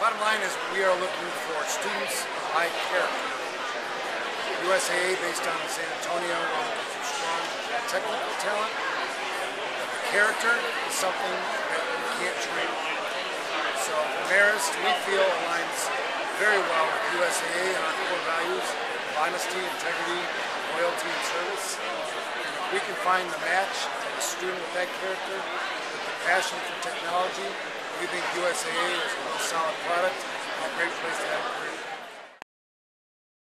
Bottom line is we are looking for students of high character. USAA, based on San Antonio, we're looking for strong technical talent. But the character is something that we can't train. So Marist, we feel, aligns very well with USAA and our core values of honesty, integrity, loyalty, and service. And if we can find the match of a student with that character, with the passion for technology, we think USAA is a real solid product and a great place to have a career.